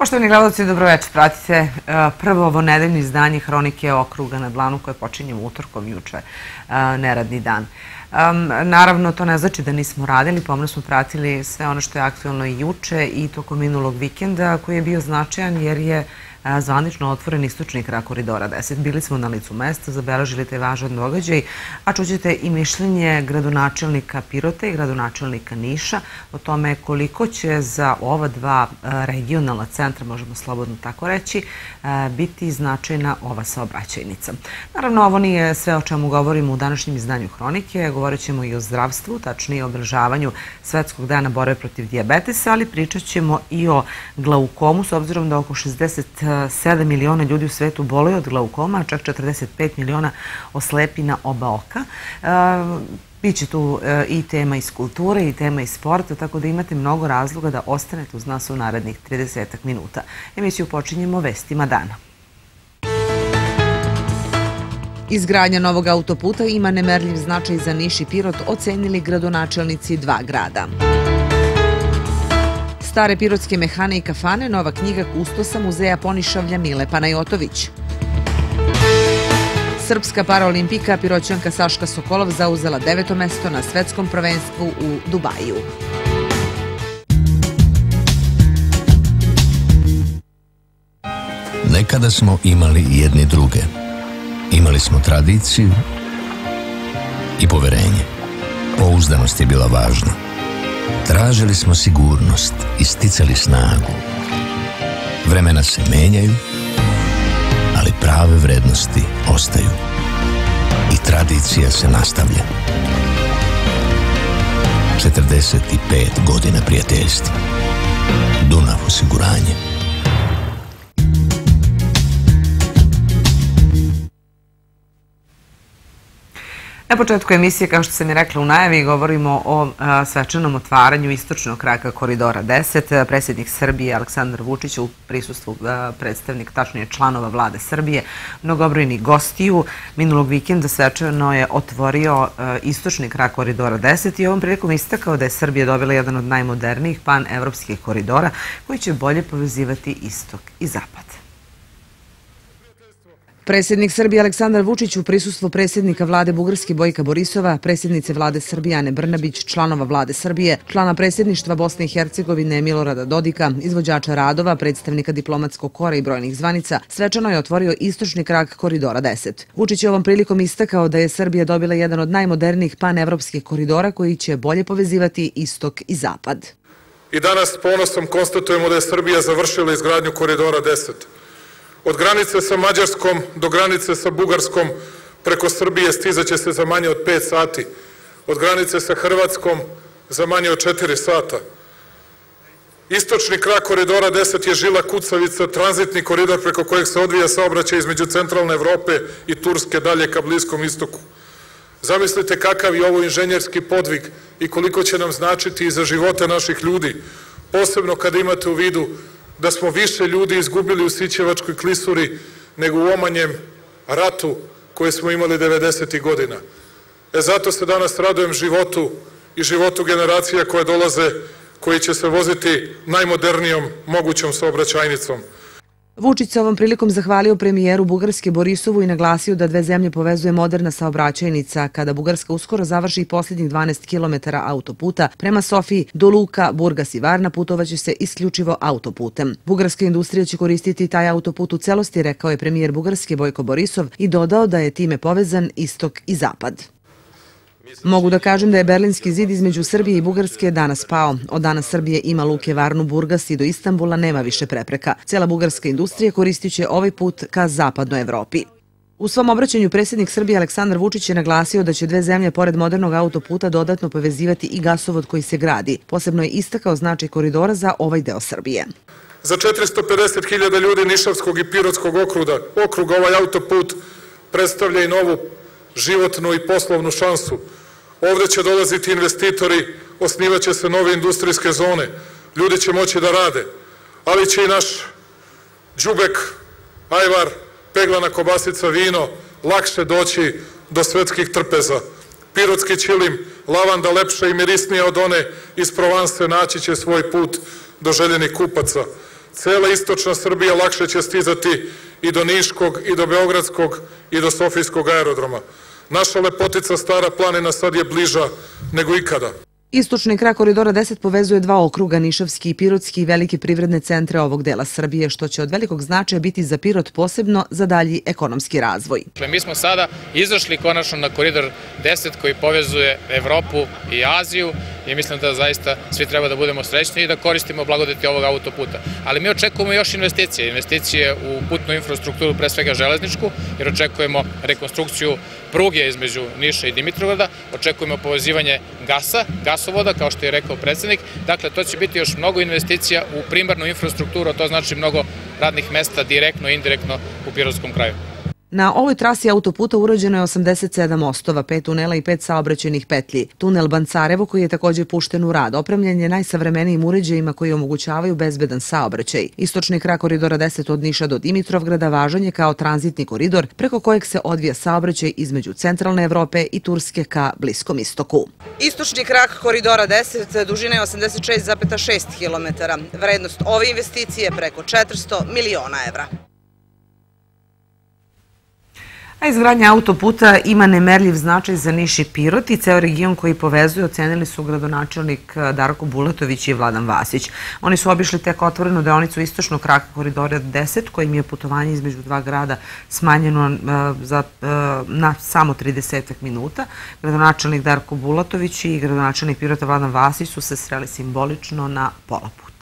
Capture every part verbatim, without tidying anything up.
Poštovani gledalci, dobroveče. Pratite prvo ovo nedeljno izdanje Hronike okruga na dlanu koje počinje utorkom, juče, neradni dan. Naravno, to ne znači da nismo radili, pomno smo pratili sve ono što je aktuelno i juče i tokom minulog vikenda koji je bio značajan jer je zvanično otvoren istočni krak Koridora deset. Bili smo na licu mesta, zabeležili taj važan događaj, a čućete i mišljenje gradonačelnika Pirota i gradonačelnika Niša o tome koliko će za ova dva regionalna centra, možemo slobodno tako reći, biti značajna ova saobraćajnica. Naravno, ovo nije sve o čemu govorimo u današnjem izdanju Hronike, govorit ćemo i o zdravstvu, tačnije o obeležavanju Svetskog dana borbe protiv dijabetesa, ali pričat ćemo i o glaukomu, s obzirom da oko šezdeset sedam miliona ljudi u svetu boluje od glaukoma, a čak četrdeset pet miliona oslepi na oba oka. Biće tu i tema iz kulture i tema iz sporta, tako da imate mnogo razloga da ostanete uz nas u narednih tridesetak minuta. Emisiju počinjemo vestima dana. Izgradnja novog autoputa ima nemerljiv značaj za Niš i Pirot, ocenili gradonačelnici dva grada. Stare pirotske mehane i kafane, nova knjiga kustosa muzeja Ponišavlja Mile Panajotović. Srpska paraolimpijka Piroćanka Saška Sokolov zauzela deveto mesto na svetskom prvenstvu u Dubaju. Nekada smo imali jedni druge. Imali smo tradiciju i poverenje. Pouzdanost je bila važna. Tražili smo sigurnost i sticali snagu. Vremena se menjaju, ali prave vrednosti ostaju. I tradicija se nastavlja. četrdeset pet godina prijateljstva. Dunav osiguranje. Na početku emisije, kao što sam i rekla u najavi, govorimo o svečanom otvaranju istočnog kraka Koridora deset. Predsjednik Srbije Aleksandar Vučić u prisustvu predstavnik, tačnije članova vlade Srbije, mnogobrojnih gostiju. Minulog vikenda svečano je otvorio istočni krak Koridora deset i ovom prilikom istakao da je Srbija dobila jedan od najmodernijih pan-evropskih koridora koji će bolje povezivati istok i zapad. Predsjednik Srbije Aleksandar Vučić u prisustvu predsjednika vlade Bugarske Bojka Borisova, predsjednice vlade Srbije Ane Brnabić, članova vlade Srbije, člana predsjedništva Bosne i Hercegovine Milorada Dodika, izvođača radova, predstavnika diplomatskog kora i brojnih zvanica, svečano je otvorio istočni krak Koridora deset. Vučić je ovom prilikom istakao da je Srbija dobila jedan od najmodernijih pan-evropskih koridora koji će bolje povezivati istok i zapad. I danas s ponosom konstatujemo da je Srbija završila izgradnju Koridora deset. Od granice sa Mađarskom do granice sa Bugarskom preko Srbije stizaće se za manje od pet sati. Od granice sa Hrvatskom za manje od četiri sata. Istočni krak Koridora deset je žila kucavica, tranzitni koridor preko kojeg se odvija saobraćaj između centralne Evrope i Turske dalje ka Bliskom istoku. Zamislite kakav je ovo inženjerski podvig i koliko će nam značiti i za živote naših ljudi, posebno kada imate u vidu da smo više ljudi izgubili u Sićevačkoj klisuri nego u omanjem ratu koje smo imali devedesetih godina. E zato se danas radujem životu i životu generacija koje dolaze, koji će se voziti najmodernijom mogućom saobraćajnicom. Vučić se ovom prilikom zahvalio premijeru Bugarske Borisovu i naglasio da dve zemlje povezuje moderna saobraćajnica kada Bugarska uskoro završi posljednjih dvanaest kilometara autoputa prema Sofiji do Luka, Burgas i Varna putovaće se isključivo autoputem. Bugarska industrija će koristiti taj autoput u celosti, rekao je premijer Bugarske Bojko Borisov i dodao da je time povezan istok i zapad. Mogu da kažem da je Berlinski zid između Srbije i Bugarske danas pao. Od danas Srbije ima luke Varnu, Burgas i do Istanbula nema više prepreka. Cijela bugarska industrija koristit će ovaj put ka zapadnoj Evropi. U svom obraćanju predsjednik Srbije Aleksandar Vučić je naglasio da će dve zemlje pored modernog autoputa dodatno povezivati i gasovod koji se gradi. Posebno je istakao značaj koridora za ovaj deo Srbije. Za četiristo pedeset hiljada ljudi Nišavskog i Pirotskog okruga ovaj autoput predstavlja i novu životnu i poslovnu šansu. Ovdje će dolaziti investitori, osnivaće se nove industrijske zone, ljudi će moći da rade, ali će i naš đubek, ajvar, peglana kobasica, vino lakše doći do svetskih trpeza. Pirotski ćilim, lavanda lepša i mirisnija od one iz Provanse naći će svoj put do željenih kupaca. cela istočna Srbija lakše će stizati i do Niškog, i do Beogradskog, i do Sofijskog aerodroma. Naša lepotica Stara planina sad je bliža nego ikada. Istočni krak Koridora deset povezuje dva okruga, Nišavski i Pirotski, i velike privredne centre ovog dela Srbije, što će od velikog značaja biti za Pirot, posebno za dalji ekonomski razvoj. Mi smo sada izašli konačno na Koridor deset koji povezuje Evropu i Aziju i mislim da zaista svi treba da budemo srećni i da koristimo blagodeti ovog autoputa. Ali mi očekujemo još investicije, investicije u putnu infrastrukturu, pre svega železničku, jer očekujemo rekonstrukciju pruge između Niša i Dimitrovgrada, očekujemo povezivanje gasa, gasovoda, kao što je rekao predsednik. Dakle, to će biti još mnogo investicija u primarnu infrastrukturu, a to znači mnogo radnih mesta direktno i indirektno u Pirotskom kraju. Na ovoj trasi autoputa urađeno je osamdeset sedam mostova, pet tunela i pet saobraćajnih petlji. Tunel Bancarevo, koji je također pušten u rad, opremljen je najsavremenijim uređajima koji omogućavaju bezbedan saobraćaj. Istočni krak Koridora deset od Niša do Dimitrovgrada važan je kao tranzitni koridor preko kojeg se odvija saobraćaj između centralne Evrope i Turske ka Bliskom istoku. Istočni krak Koridora deset dužine je osamdeset šest zarez šest kilometara. Vrednost ove investicije je preko četiristo miliona evra. A izgradnja autoputa ima nemerljiv značaj za Niš i Pirot i ceo region koji povezuje, ocenili su gradonačelnik Darko Bulatović i Vladan Vasić. Oni su obišli tek otvorenu deonicu istočnog kraka Koridora deset, kojim je putovanje između dva grada smanjeno na samo tridesetak minuta. Gradonačelnik Darko Bulatović i gradonačelnik Pirota Vladan Vasić su se sreli simbolično na pola puta.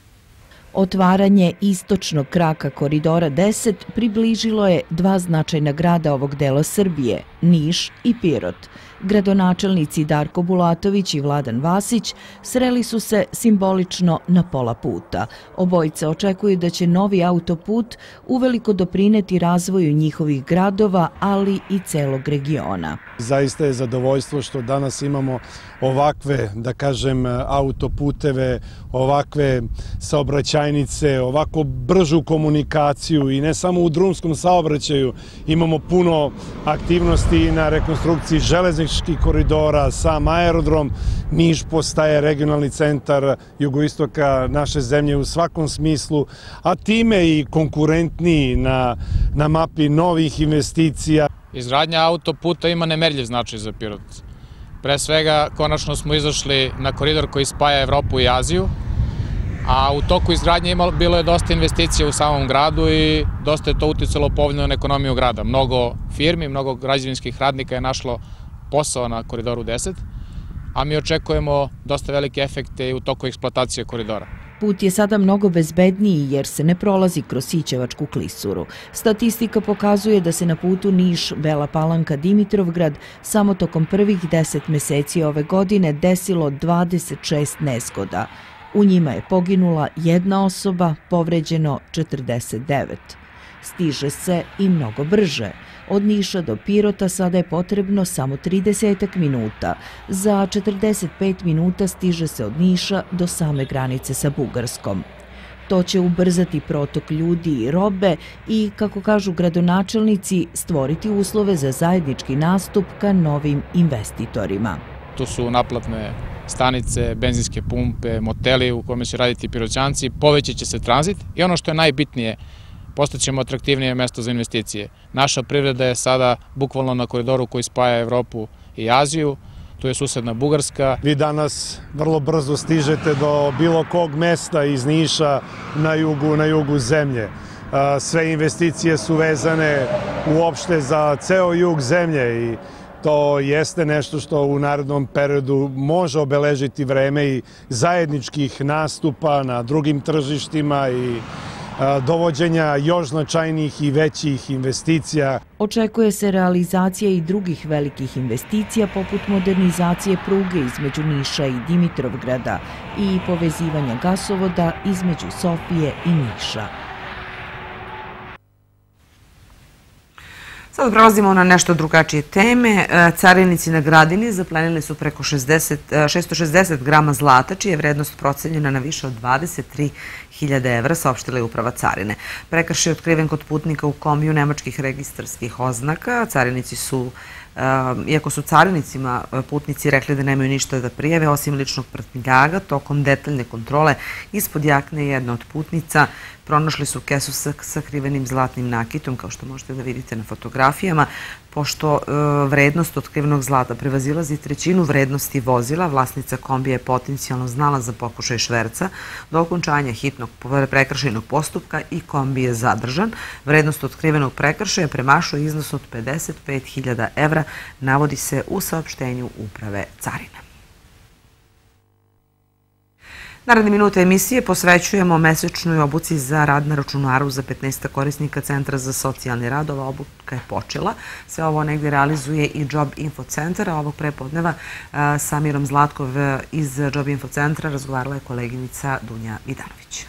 Otvaranje istočnog kraka Koridora deset približilo je dva značajna grada ovog dela Srbije, Niš i Pirot. Gradonačelnici Darko Bulatović i Vladan Vasić sreli su se simbolično na pola puta. Obojice očekuju da će novi autoput uveliko doprineti razvoju njihovih gradova, ali i celog regiona. Zaista je zadovoljstvo što danas imamo ovakve, da kažem, autoputeve, ovakve saobraćajnice, ovako bržu komunikaciju i ne samo u drumskom saobraćaju. Imamo puno aktivnosti na rekonstrukciji železničkih koridora, sam aerodrom. Niš postaje regionalni centar jugoistoka naše zemlje u svakom smislu, a time i konkurentniji na, na mapi novih investicija. Izgradnja autoputa ima nemerljiv značaj za Pirot. Pre svega, konačno smo izašli na koridor koji spaja Evropu i Aziju, a u toku izgradnje bilo je dosta investicija u samom gradu i dosta je to uticalo povoljno na ekonomiju grada. Mnogo firmi, mnogo građevinskih radnika je našlo posao na Koridoru deset, a mi očekujemo dosta velike efekte u toku eksploatacije koridora. Put je sada mnogo bezbedniji jer se ne prolazi kroz Sićevačku klisuru. Statistika pokazuje da se na putu Niš-Bela Palanka-Dimitrovgrad samo tokom prvih deset meseci ove godine desilo dvadeset šest nezgoda. U njima je poginula jedna osoba, povređeno četrdeset devet. Stiže se i mnogo brže. Od Niša do Pirota sada je potrebno samo trideset minuta. Za četrdeset pet minuta stiže se od Niša do same granice sa Bugarskom. To će ubrzati protok ljudi i robe i, kako kažu gradonačelnici, stvoriti uslove za zajednički nastup ka novim investitorima. Tu su naplatne stanice, benzinske pumpe, moteli u kojima će raditi Piroćanci, povećat će se tranzit i ono što je najbitnije, postaćemo atraktivnije mesto za investicije. Naša privreda je sada bukvalno na koridoru koji spaja Evropu i Aziju, tu je susedna Bugarska. Vi danas vrlo brzo stižete do bilo kog mesta iz Niša na jugu, na jugu zemlje. Sve investicije su vezane uopšte za ceo jug zemlje i to jeste nešto što u narednom periodu može obeležiti vreme i zajedničkih nastupa na drugim tržištima i dovođenja još značajnijih i većih investicija. Očekuje se realizacija i drugih velikih investicija poput modernizacije pruge između Niša i Dimitrovgrada i povezivanja gasovoda između Sofije i Niša. Sada prelazimo na nešto drugačije teme. Carinici na Gradini zaplenili su preko šesto šezdeset grama zlata, čija je vrednost procenjena na više od dvadeset tri hiljade evra, saopštila je Uprava carine. Prekršaj je otkriven kod putnika u kombiju nemačkih registarskih oznaka. Carinici su Iako su carinicima putnici rekli da nemaju ništa da prijave, osim ličnog prtljaga, tokom detaljne kontrole ispod jakne jedne od putnica pronašli su kesu sa sakrivenim zlatnim nakitom, kao što možete da vidite na fotografijama. Pošto vrednost otkrivenog zlata prevazilazi trećinu vrednosti vozila, vlasnica kombija je potencijalno znala za pokušaj šverca. Do okončanja hitnog prekršajnog postupka i kombi je zadržan. Vrednost otkrivenog prekršaja premašuje iznos od pedeset pet hiljada evra, navodi se u saopštenju Uprave carina. Naredne minute emisije posvećujemo mesečnoj obuci za rad na računaru za petnaest korisnika Centra za socijalni rad. Ova obuka je počela. Sve ovo negdje realizuje i Job Info centar, a ovog prepodneva sa Mirom Zlatkov iz Job Info centra razgovarala je koleginica Dunja Vidanović.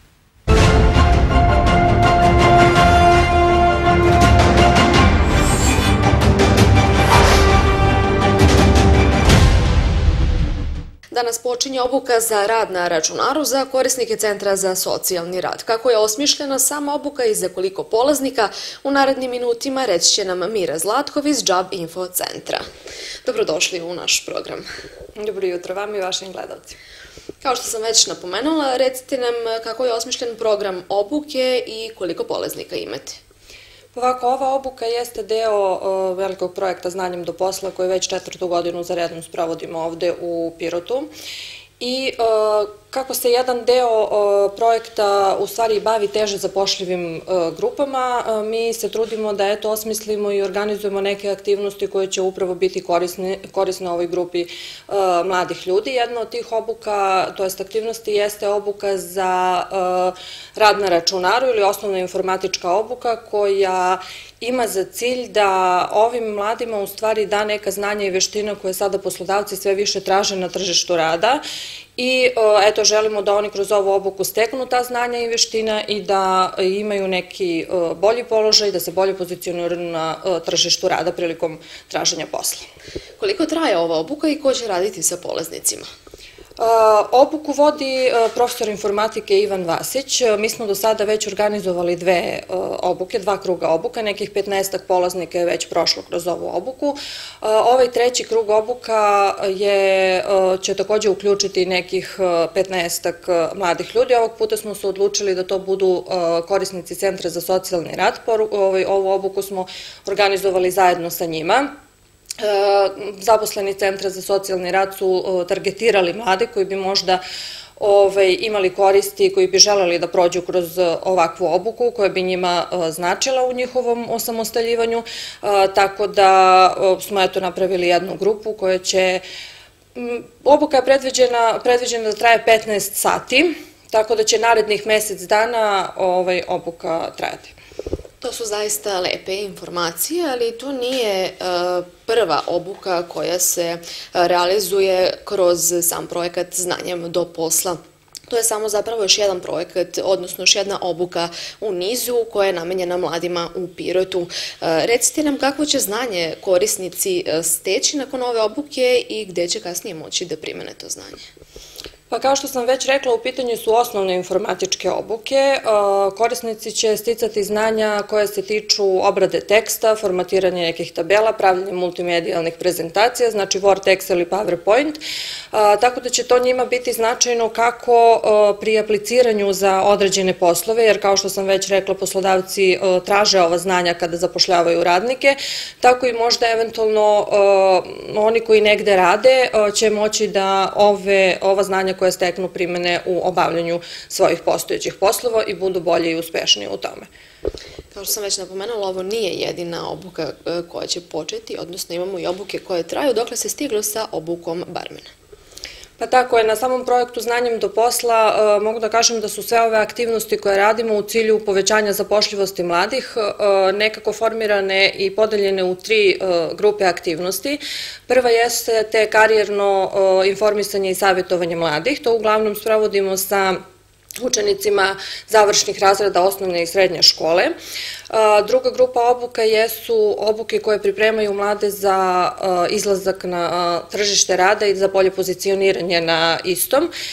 Danas počinje obuka za rad na računaru za korisnike Centra za socijalni rad. Kako je osmišljena sama obuka i za koliko polaznika, u narednim minutima reći će nam Mira Zlatkov iz Job Info centra. Dobrodošli u naš program. Dobro jutro vam i vašim gledalcima. Kao što sam već napomenula, recite nam kako je osmišljen program obuke i koliko polaznika imate. Ovako, ova obuka jeste deo velikog projekta Znanjem do posla koji već četvrtu godinu za redom sprovodimo ovde u Pirotu. I kako se jedan deo projekta u stvari bavi teže zapošljivim grupama, mi se trudimo da eto osmislimo i organizujemo neke aktivnosti koje će upravo biti korisne ovoj grupi mladih ljudi. Jedna od tih obuka, to jest aktivnosti, jeste obuka za rad na računaru ili osnovna informatička obuka koja ima za cilj da ovim mladima u stvari da neka znanja i veština koje sada poslodavci sve više traže na tržištu rada i eto želimo da oni kroz ovu obuku steknu ta znanja i veština i da imaju neki bolji položaj, da se bolje pozicioniraju na tržištu rada prilikom traženja posla. Koliko traje ova obuka i ko će raditi sa polaznicima? Obuku vodi profesor informatike Ivan Vasić. Mi smo do sada već organizovali dve obuke, dva kruga obuka, nekih petnaestak polaznika je već prošlo kroz ovu obuku. Ovaj treći krug obuka je, će također uključiti nekih petnaestak mladih ljudi. Ovog puta smo se odlučili da to budu korisnici Centra za socijalni rad. Ovu obuku smo organizovali zajedno sa njima. Zaposleni Centra za socijalni rad su targetirali mlade koji bi možda imali koristi i koji bi želeli da prođu kroz ovakvu obuku koja bi njima značila u njihovom osamostaljivanju, tako da smo eto napravili jednu grupu koja će, obuka je predviđena da traje petnaest sati, tako da će narednih mesec dana obuka trajati. To su zaista lepe informacije, ali to nije prva obuka koja se realizuje kroz sam projekat Znanjem do posla. To je samo zapravo još jedan projekat, odnosno još jedna obuka u nizu koja je namenjena mladima u Pirotu. Recite nam kakvo će znanje korisnici steći nakon ove obuke i gde će kasnije moći da primene to znanje? Pa kao što sam već rekla, u pitanju su osnovne informatičke obuke. Korisnici će sticati znanja koje se tiču obrade teksta, formatiranja nekih tabela, pravljanja multimedijalnih prezentacija, znači Word, Excel i PowerPoint, tako da će to njima biti značajno kako pri apliciranju za određene poslove, jer kao što sam već rekla, poslodavci traže ova znanja kada zapošljavaju radnike, tako i možda eventualno oni koji negde rade će moći da ova znanja koje steknu primene u obavljanju svojih postojećih poslova i budu bolje i uspešniji u tome. Kao što sam već napomenula, ovo nije jedina obuka koja će početi, odnosno imamo i obuke koje traju, dokle se stiglo sa obukom barmena. Pa tako je, na samom projektu Znanjem do posla mogu da kažem da su sve ove aktivnosti koje radimo u cilju povećanja zapošljivosti mladih nekako formirane i podeljene u tri grupe aktivnosti. Prva jeste te karijerno informisanje i savjetovanje mladih. To uglavnom sprovodimo sa učenicima završnih razreda osnovne i srednje škole. Druga grupa obuka jesu obuke koje pripremaju mlade za izlazak na tržište rada i za bolje pozicioniranje na istom.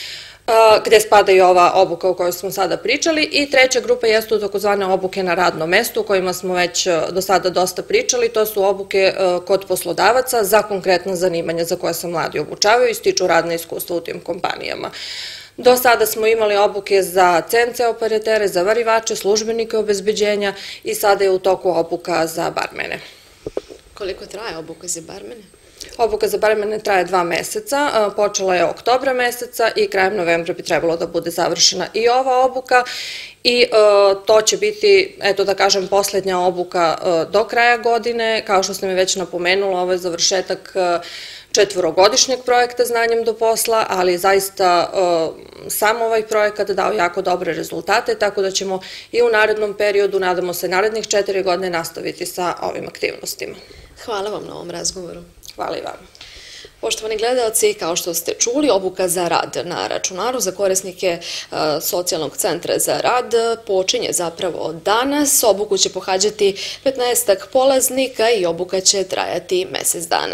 gde spada i ova obuka o kojoj smo sada pričali, i treća grupa jesu takozvane obuke na radnom mestu o kojima smo već do sada dosta pričali. To su obuke kod poslodavaca za konkretna zanimanja za koje se mladi obučavaju i stiču radna iskustva u tim kompanijama. Do sada smo imali obuke za C N C operatere, za varivače, službenike obezbeđenja i sada je u toku obuka za barmene. Koliko traje obuka za barmene? Obuka za barmene traje dva meseca, počela je oktobra meseca i krajem novembra bi trebalo da bude završena i ova obuka i to će biti, eto da kažem, poslednja obuka do kraja godine. Kao što sam je već napomenula, ovo je završetak četvorogodišnjeg projekta Znanjem do posla, ali zaista sam ovaj projekat dao jako dobre rezultate, tako da ćemo i u narednom periodu, nadamo se narednih četiri godine, nastaviti sa ovim aktivnostima. Hvala vam na ovom razgovoru. Hvala i vam. Poštovani gledalci, kao što ste čuli, obuka za rad na računaru za korisnike Socijalnog centra za rad počinje zapravo danas. Obuku će pohađati petnaestak polaznika i obuka će trajati mesec dana.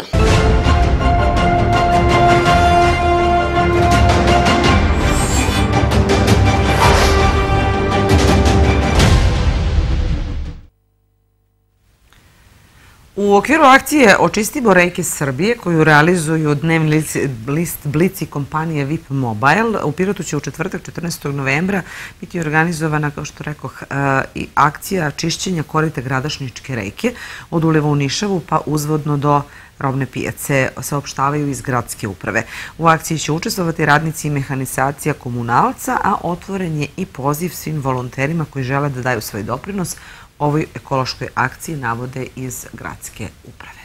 U okviru akcije Očistimo reke Srbije, koju realizuju dnevni list Blic i kompanije V I P Mobile, u Pirotu će u četvrtak četrnaestog novembra biti organizovana, kao što rekoh, i akcija čišćenja korita Gradašničke reke od uliva u Nišavu pa uzvodno do robne pijace, saopštavaju iz gradske uprave. U akciji će učestvovati radnici i mehanizacija komunalca, a otvoren je i poziv svim volonterima koji žele da daju svoj doprinos ovoj ekološkoj akciji, navode iz gradske uprave.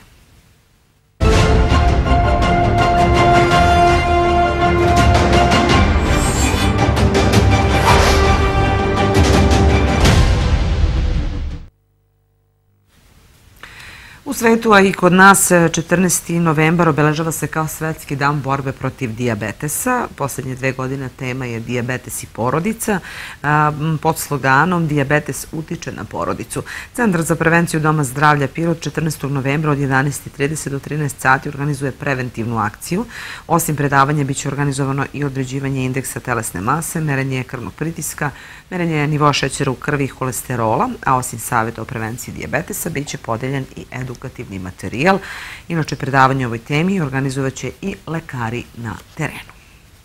U svetu, a i kod nas, četrnaesti novembar obeležava se kao Svetski dan borbe protiv dijabetesa. Poslednje dve godine tema je dijabetes i porodica. Pod sloganom Dijabetes utiče na porodicu. Centar za prevenciju Doma zdravlja Pirot četrnaestog novembra od jedanaest i trideset do trinaest sati organizuje preventivnu akciju. Osim predavanja biće organizovano i određivanje indeksa telesne mase, merenje krvnog pritiska, merenje nivoa šećera u krvi i holesterola, a osim savjeta o prevenciji dijabetesa biće podeljen i edukativni materijal. Inače, predavanje o ovoj temi organizovat će i lekari na terenu.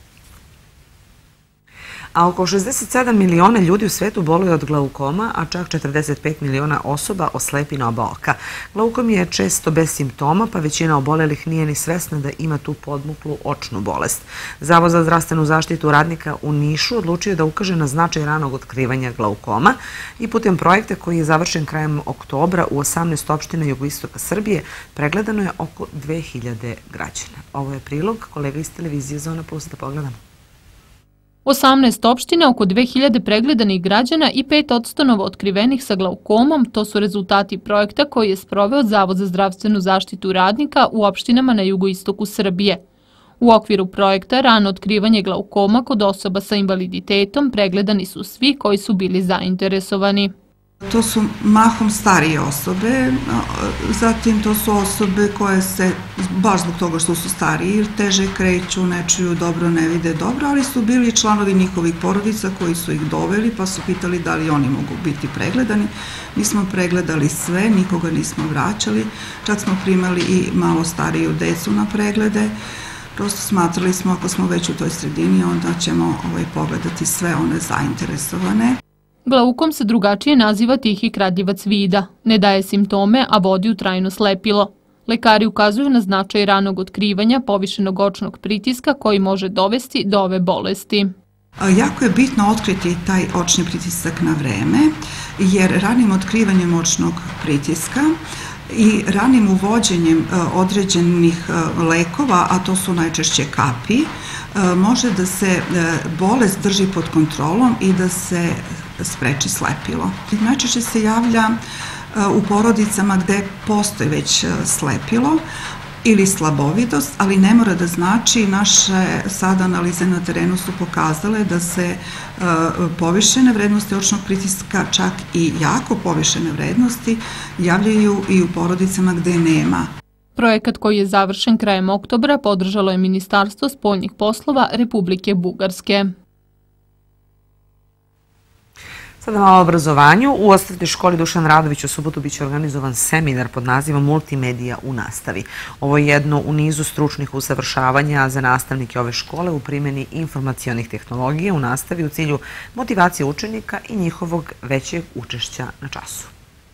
A oko šezdeset sedam miliona ljudi u svetu boluje od glaukoma, a čak četrdeset pet miliona osoba oslepi na oba oka. Glaukom je često bez simptoma, pa većina obolelih nije ni svesna da ima tu podmuklu očnu bolest. Zavod za zdravstvenu zaštitu radnika u Nišu odlučio da ukaže na značaj ranog otkrivanja glaukoma i putem projekta koji je završen krajem oktobra u osamnaest opština jugoistoka Srbije pregledano je oko dve hiljade građana. Ovo je prilog kolega iz televizije Zona Plus, da pogledamo. osamnaest opština, oko dve hiljade pregledanih građana i pet posto novootkrivenih sa glaukomom, to su rezultati projekta koji je sproveo Zavod za zdravstvenu zaštitu radnika u opštinama na jugoistoku Srbije. U okviru projekta rano otkrivanje glaukoma kod osoba sa invaliditetom pregledani su svi koji su bili zainteresovani. To su mahom starije osobe, zatim to su osobe koje se, baš zbog toga što su stariji, teže kreću, ne čuju dobro, ne vide dobro, ali su bili članovi njihovih porodica koji su ih doveli pa su pitali da li oni mogu biti pregledani. Mi smo pregledali sve, nikoga nismo vraćali, čak smo primali i malo stariju decu na preglede. Prosto smatrali smo, ako smo već u toj sredini, onda ćemo pogledati sve one zainteresovane. Glaukom se drugačije naziva tihi kradljivac vida. Ne daje simptome, a vodi u trajno slepilo. Lekari ukazuju na značaj ranog otkrivanja povišenog očnog pritiska koji može dovesti do ove bolesti. Jako je bitno otkriti taj očni pritisak na vreme, jer ranim otkrivanjem očnog pritiska i ranim uvođenjem određenih lekova, a to su najčešće kapi, može da se bolest drži pod kontrolom i da se spreči slepilo. Najčešće se javlja u porodicama gde postoji već slepilo ili slabovidost, ali ne mora da znači, naše sad analize na terenu su pokazale da se povišene vrednosti očnog pritiska, čak i jako povišene vrednosti, javljaju i u porodicama gde nema. Projekat koji je završen krajem oktobra podržalo je Ministarstvo spoljnih poslova Republike Bugarske. Sada malo o obrazovanju. U Osnovnoj školi Dušan Radović u subotu biće organizovan seminar pod nazivom Multimedija u nastavi. Ovo je jedno u nizu stručnih usavršavanja za nastavnike ove škole u primjeni informacionih tehnologija u nastavi u cilju motivacije učenika i njihovog većeg učešća na času.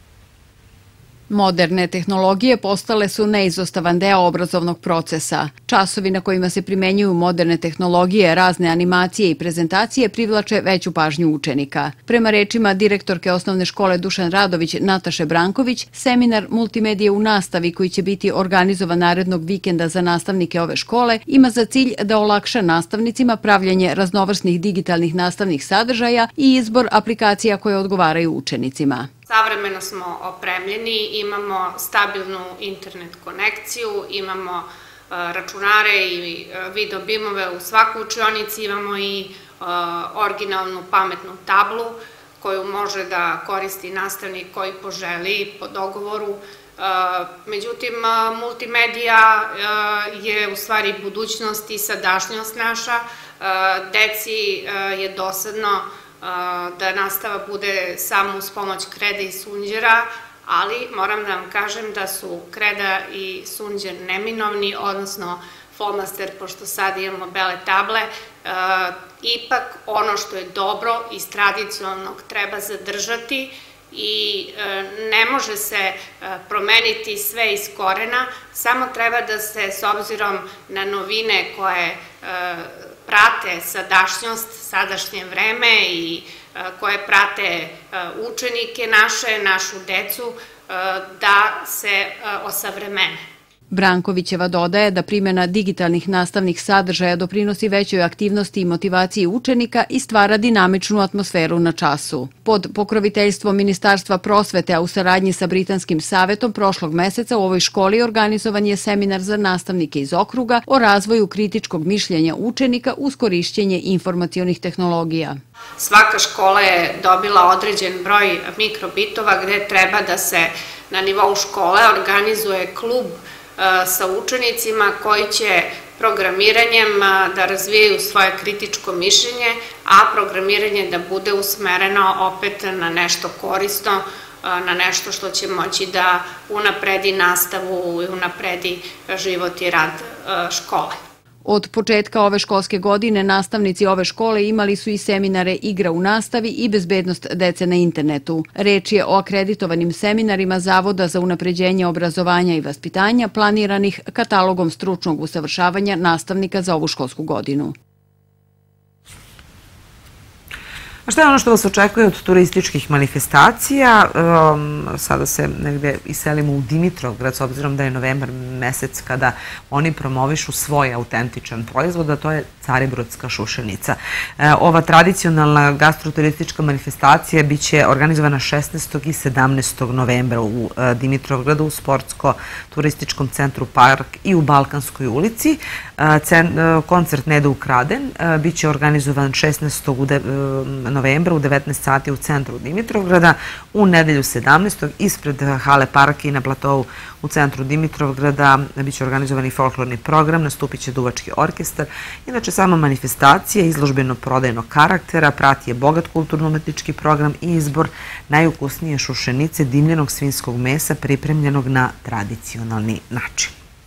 Moderne tehnologije postale su neizostavan deo obrazovnog procesa. Časovi na kojima se primenjuju moderne tehnologije, razne animacije i prezentacije privlače veću pažnju učenika. Prema rečima direktorke Osnovne škole Dušan Radović Nataše Branković, seminar Multimedije u nastavi koji će biti organizovan narednog vikenda za nastavnike ove škole ima za cilj da olakša nastavnicima pravljanje raznovrsnih digitalnih nastavnih sadržaja i izbor aplikacija koje odgovaraju učenicima. Savremeno smo opremljeni, imamo stabilnu internet konekciju, imamo računare i video bimove u svakoj učionici, imamo i originalnu pametnu tablu koju može da koristi nastavnik koji poželi po dogovoru. Međutim, multimedija je u stvari budućnost i sadašnjost naša. Deci je dosadno da nastava bude samo uz pomoć krede i sunđera, ali moram da vam kažem da su kreda i sunđer neminovni, odnosno flomaster, pošto sad imamo bele table. Ipak ono što je dobro iz tradicionalnog treba zadržati i ne može se promeniti sve iz korena, samo treba da se, s obzirom na novine koje prate sadašnjost, sadašnje vreme i koje prate učenike naše, našu decu, da se osavremene. Brankovićeva dodaje da primjena digitalnih nastavnih sadržaja doprinosi većoj aktivnosti i motivaciji učenika i stvara dinamičnu atmosferu na času. Pod pokroviteljstvom Ministarstva prosvete, a u saradnji sa Britanskim savetom, prošlog meseca u ovoj školi organizovan je seminar za nastavnike iz okruga o razvoju kritičkog mišljenja učenika uz korišćenje informacionih tehnologija. Svaka škola je dobila određen broj mikrobitova gde treba da se na nivou škole organizuje klub sa učenicima koji će programiranjem da razvijaju svoje kritičko mišljenje, a programiranje da bude usmereno opet na nešto korisno, na nešto što će moći da unapredi nastavu i unapredi život i rad škole. Od početka ove školske godine nastavnici ove škole imali su i seminare Igra u nastavi i bezbednost dece na internetu. Reč je o akreditovanim seminarima Zavoda za unapređenje obrazovanja i vaspitanja planiranih katalogom stručnog usavršavanja nastavnika za ovu školsku godinu. A šta je ono što vas očekuje od turističkih manifestacija? Sada se negde iselimo u Dimitrovgrad, s obzirom da je novembar mesec kada oni promovišu svoj autentičan proizvod, a to je caribrodska šušenica. Ova tradicionalna gastroturistička manifestacija biće organizovana šesnaestog i sedamnaestog novembra u Dimitrovgradu, u sportsko-turističkom centru Park i u Balkanskoj ulici. Koncert Neda ukraden biće organizovan šesnaestog novembra u devetnaest sati u centru Dimitrovgrada, u nedelju sedamnaestog ispred hale Park i na platovu u centru Dimitrovgrada biće organizovan i folklorni program, nastupit će duvački orkestar. Inače, sama manifestacija izložbeno-prodajnog karaktera, prati je bogat kulturno-umetnički program i izbor najukusnije šušenice dimljenog svinjskog mesa pripremljenog na tradicionalni način.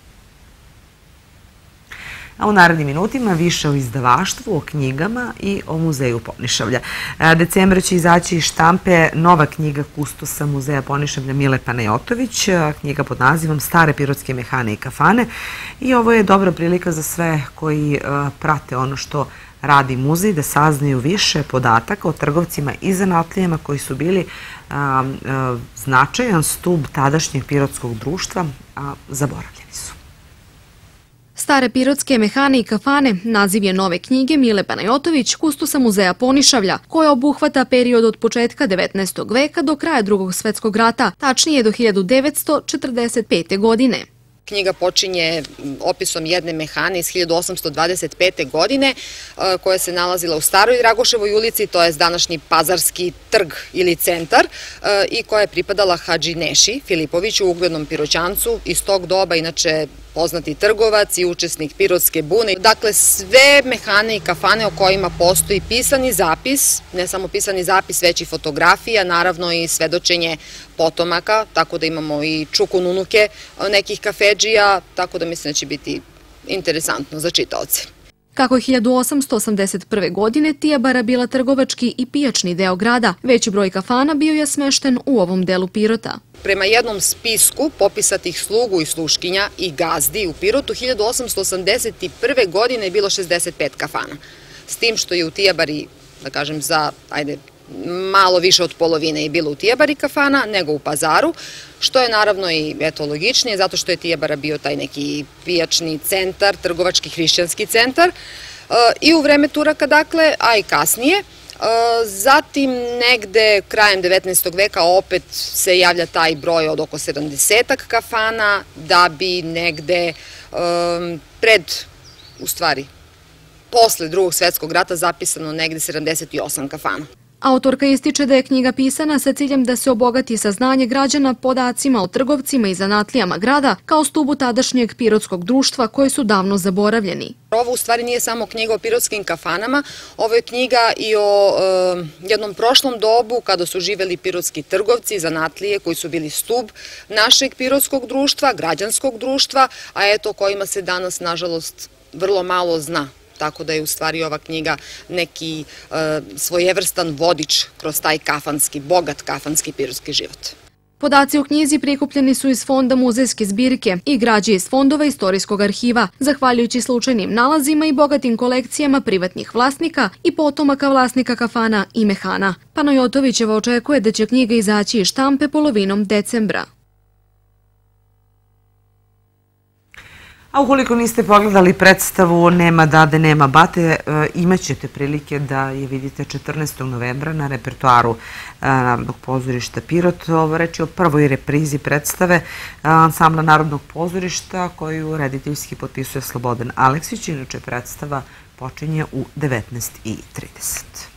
A u narednim minutima više o izdavaštvu, o knjigama i o muzeju Ponišavlja. Decembra će izaći iz štampe nova knjiga kustosa muzeja Ponišavlja Mile Panajotović, knjiga pod nazivom Stare pirotske mehane i kafane. I ovo je dobra prilika za sve koji prate ono što radi muzej, da saznaju više podataka o trgovcima i zanatlijama koji su bili značajan stub tadašnjeg pirotskog društva, a zaboravljeni su. Stare pirotske mehane i kafane naziv je nove knjige Mile Panajotović, kustosa muzeja Ponišavlja, koja obuhvata period od početka devetnaestog veka do kraja Drugog svetskog rata, tačnije do hiljadu devetsto četrdeset pete. godine. Knjiga počinje opisom jedne mehane iz hiljadu osamsto dvadeset pete. godine koja se nalazila u Staroj Dragoševoj ulici, to je današnji Pazarski trg ili centar, i koja je pripadala Hadži Neši Filipoviću, uglednom Piroćancu iz tog doba, inače poznati trgovac i učesnik Pirotske bune. Dakle, sve mehane i kafane o kojima postoji pisani zapis, ne samo pisani zapis, već i fotografija, naravno i svedočenje potomaka, tako da imamo i čukununuke nekih kafedžija, tako da mislim da će biti interesantno za čitaoce. Kako je hiljadu osamsto osamdeset prve. godine Tijabara bila trgovački i pijačni deo grada, veći broj kafana bio je smešten u ovom delu Pirota. Prema jednom spisku popisatih slugu i sluškinja i gazdi u Pirotu, hiljadu osamsto osamdeset prve. godine je bilo šezdeset pet kafana. S tim što je u Tijabari, da kažem, za, ajde, malo više od polovine je bilo u Tijabari kafana nego u Pazaru, što je naravno i eto logičnije, zato što je Tijabara bio taj neki pijačni centar, trgovački hrišćanski centar, i u vreme Turaka, dakle, a i kasnije. Zatim negde krajem devetnaestog. veka opet se javlja taj broj od oko sedamdesetak kafana, da bi negde pred, u stvari, posle drugog svetskog rata zapisano negde sedamdeset osam kafana. Autorka ističe da je knjiga pisana sa ciljem da se obogati saznanje građana podacima o trgovcima i zanatlijama grada kao stubu tadašnjeg pirotskog društva koji su davno zaboravljeni. Ovo u stvari nije samo knjiga o pirotskim kafanama, ovo je knjiga i o jednom prošlom dobu kada su živeli pirotski trgovci i zanatlije koji su bili stub našeg pirotskog društva, građanskog društva, a eto kojima se danas nažalost vrlo malo zna. Tako da je u stvari ova knjiga neki svojevrstan vodič kroz taj kafanski, bogat kafanski pirotski život. Podaci u knjizi prikupljeni su iz fonda muzejske zbirke i građe iz fondova istorijskog arhiva, zahvaljujući slučajnim nalazima i bogatim kolekcijama privatnih vlasnika i potomaka vlasnika kafana i mehana. Panajotovićeva očekuje da će knjiga izaći iz štampe polovinom decembra. A ukoliko niste pogledali predstavu Nema dade, nema bate, imaćete prilike da je vidite četrnaestog novembra na repertoaru Narodnog pozorišta Pirot. Ovo reći o prvoj reprizi predstave ansambla Narodnog pozorišta koju rediteljski potpisuje Slobodan Aleksić. Inače predstava počinje u devetnaest i trideset.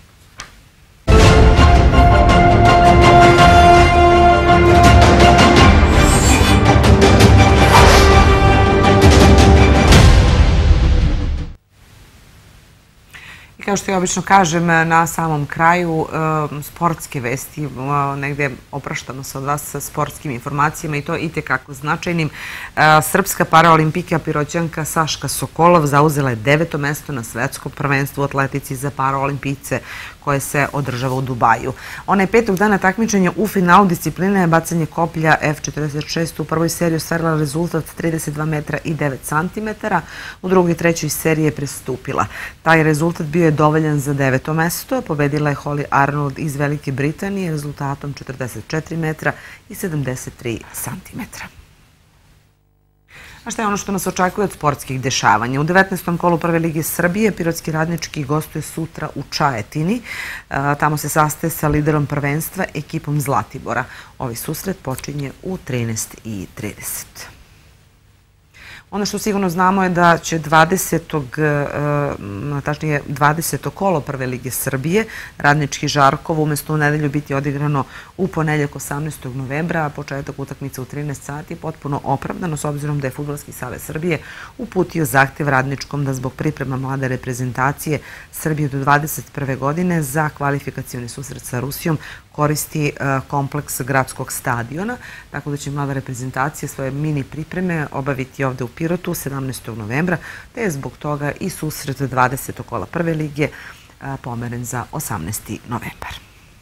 Kao što ja obično kažem, na samom kraju sportske vesti, negde opraštamo se od vas sa sportskim informacijama i to itekako značajnim. Srpska paraolimpijka piroćanka Saška Sokolov zauzela je deveto mesto na svetskom prvenstvu u atletici za paraolimpijce koje se održava u Dubaju. Ona je petog dana takmičenja u finalu discipline bacanje koplja F četrdeset šest u prvoj seriji ostvarila rezultat trideset dva metra i devet centimetara, u drugoj i trećoj seriji je prestupila. Taj rezultat bio je dovoljan za deveto mesto, pobedila je Holly Arnold iz Velike Britanije rezultatom četrdeset četiri metra i sedamdeset tri centimetra. A šta je ono što nas očekuje od sportskih dešavanja? U devetnaestom kolu Prve lige Srbije Pirotski Radnički gostuje sutra u Čajetini. Tamo se sastaje sa liderom prvenstva, ekipom Zlatibora. Ovaj susret počinje u trinaest i trideset. Ono što sigurno znamo je da će dvadesetog tačnije dvadeseto kolo Prve lige Srbije Radnički Žarkovo umesto u nedelju biti odigrano u ponedeljak osamnaestog novembra, a početak utakmice u trinaest sati potpuno opravdano s obzirom da je Fudbalski savez Srbije uputio zahtev Radničkom da zbog priprema mlade reprezentacije Srbije do dvadeset prve godine za kvalifikacioni susret sa Rusijom koristi kompleks gradskog stadiona, tako da će mlada reprezentacija svoje mini pripreme obaviti ovde u Pirotu sedamnaestog novembra, te je zbog toga i susret dvadesetog kola Prve lige pomeren za osamnaesti novembar.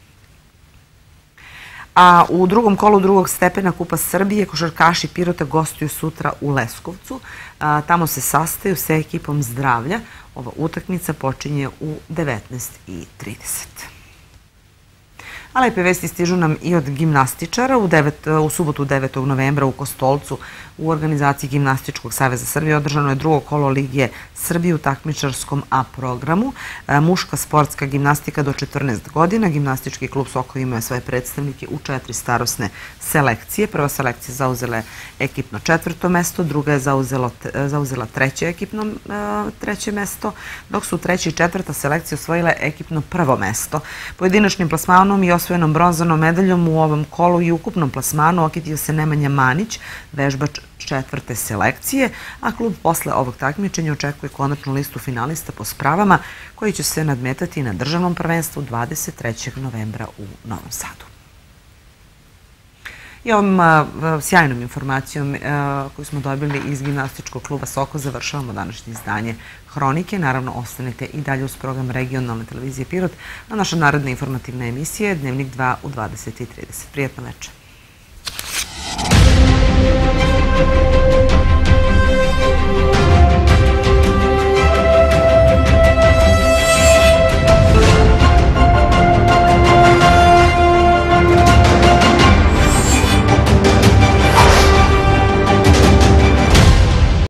A u drugom kolu drugog stepena Kupa Srbije košarkaši Pirota gostuju sutra u Leskovcu. Tamo se sastaju sa ekipom Zdravlja. Ova utakmica počinje u devetnaest i trideset. A lepe vesti stižu nam i od gimnastičara. U subotu devetog novembra u Kostolcu u organizaciji Gimnastičkog saveza Srbije održano je drugo kolo Lige Srbije u takmičarskom A programu. Muška sportska gimnastika do četrnaest godina. Gimnastički klub Sokoj imao svoje predstavnike u četiri starosne selekcije. Prva selekcija zauzela je ekipno četvrto mesto, druga je zauzela treće ekipno treće mesto, dok su treća i četvrta selekcija osvojile ekipno prvo mesto. Pojedinačnim plasmanom i osvojenom bronzanom medaljom u ovom kolu i ukupnom plasmanu okitio se Nemanja Manić, vežbač četvrte selekcije, a klub posle ovog takmičenja očekuje konačnu listu finalista po spravama koji će se nadmetati na državnom prvenstvu dvadeset trećeg novembra u Novom Sadu. I ovom sjajnom informacijom koju smo dobili iz gimnastičkog kluba Soko završavamo današnje izdanje Hronike. Naravno, ostanite i dalje uz program regionalne televizije Pirot, a naša narodna informativna emisija je Dnevnik dva u dvadeset i trideset. Prijatno večer.